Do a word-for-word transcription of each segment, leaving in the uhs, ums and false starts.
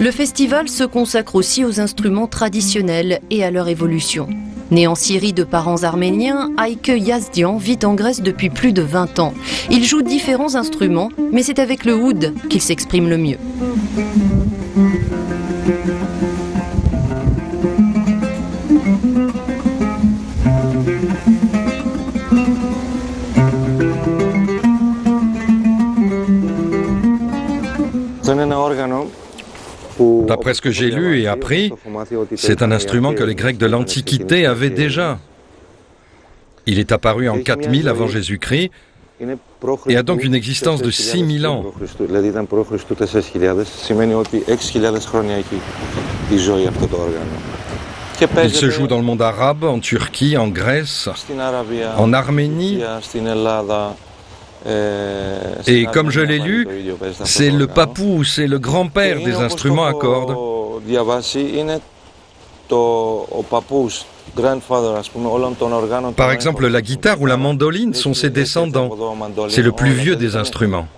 Le festival se consacre aussi aux instruments traditionnels et à leur évolution. Né en Syrie de parents arméniens, Aykö Yazdian vit en Grèce depuis plus de vingt ans. Il joue différents instruments, mais c'est avec le oud qu'il s'exprime le mieux. D'après ce que j'ai lu et appris, c'est un instrument que les Grecs de l'Antiquité avaient déjà. Il est apparu en quatre mille avant Jésus-Christ et a donc une existence de six mille ans. Il se joue dans le monde arabe, en Turquie, en Grèce, en Arménie. Et comme je l'ai lu, c'est le papou, c'est le grand-père des instruments à cordes. Par exemple, la guitare ou la mandoline sont ses descendants. C'est le plus vieux des instruments.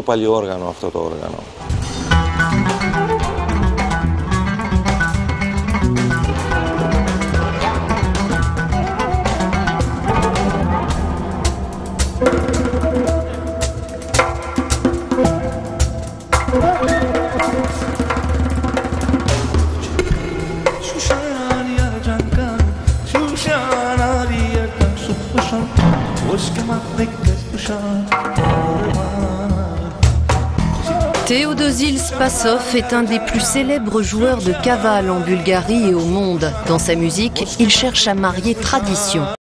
Théodosil Spassov est un des plus célèbres joueurs de kaval en Bulgarie et au monde. Dans sa musique, il cherche à marier tradition